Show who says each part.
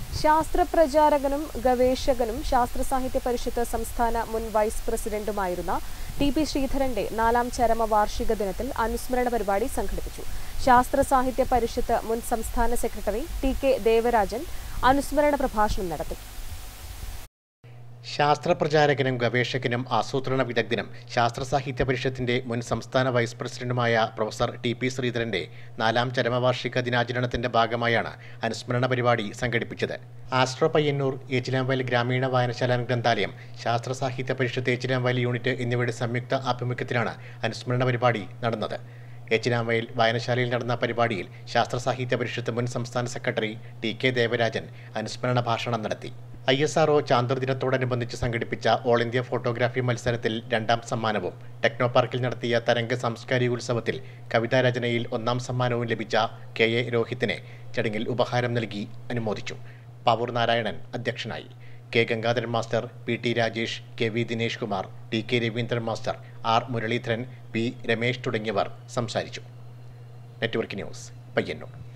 Speaker 1: ശാസ്ത്രപ്രചാരകനും ഗവേഷകനും ശാസ്ത്ര സാഹിത്യ പരിഷത്ത് സംസ്ഥാന മുൻ വൈസ് പ്രസിഡന്റുമായിരുന്ന ടി.പി. ശ്രീധരന്റെ 4ാം ചരമവാർഷിക ദിനത്തിൽ അനുസ്മരണ പരിപാടി സംഘടിപ്പിച്ചു. ശാസ്ത്ര സാഹിത്യ പരിഷത്ത് മുൻ സംസ്ഥാന സെക്രട്ടറി ടി.കെ. ദേവരാജൻ അനുസ്മരണ പ്രഭാഷണം നടത്തി.
Speaker 2: ശാസ്ത്രപ്രചാരകനും ഗവേഷകനും ആസൂത്രണ വിദഗ്ധനും ശാസ്ത്ര സാഹിത്യ പരിഷത്തിന്റെ മുൻ സംസ്ഥാന വൈസ് പ്രസിഡന്റുമായ പ്രൊഫസർ ടി.പി. ശ്രീധരന്റെ 4ാം ചരമവാർഷിക ദിനാചരണത്തിന്റെ ഭാഗമായാണ് അനുസ്മരണ പരിപാടി സംഘടിപ്പിച്ചത്. ആസ്ട്രോ പയ്യന്നൂർ, ഏച്ചിലാംവയൽ ഗ്രാമീണ വായനശാല ഗ്രന്ഥാലയം, ശാസ്ത്ര സാഹിത്യ പരിഷത്ത് ഏച്ചിലാംവയൽ യൂണിറ്റ് എന്നിവയുടെ സംയുക്ത ആഭിമുഖ്യത്തിലാണ് അനുസ്മരണ പരിപാടി നടന്നത്. ഏച്ചിലാംവയൽ വായനശാലയിൽ നടന്ന പരിപാടിയിൽ ശാസ്ത്ര സാഹിത്യ പരിഷത്ത് മുൻ സംസ്ഥാന സെക്രട്ടറി ടി.കെ. ദേവരാജൻ അനുസ്മരണ ഭാഷണം നടത്തി. ISRO ചാന്ദ്രദിനത്തോടനുബന്ധിച്ച് സംഘടിപ്പിച്ച ഓൾ ഇന്ത്യ ഫോട്ടോഗ്രാഫി മത്സരത്തിൽ 2ാം സമ്മാനവും ടെക്നോ പാർക്കിൽ നടത്തിയ തരംഗ സാംസ്കാരികോത്സവത്തിൽ കവിതാരചനയിൽ 1ാം സമ്മാനവും ലഭിച്ച K.A. രോഹിത്തിനെ ചടങ്ങിൽ ഉപഹാരം നൽകി അനുമോദിച്ചു. പാവൂർ നാരായണൻ അധ്യക്ഷനായി. K. Gangadharan master, P.T. Rajesh, K.V. Dinesh Kumar, T.K. Raveendran master, R. Muraleedharan, P. Ramesh തുടങ്ങിയവർ സംസാരിച്ചു. Network news, Payyanur.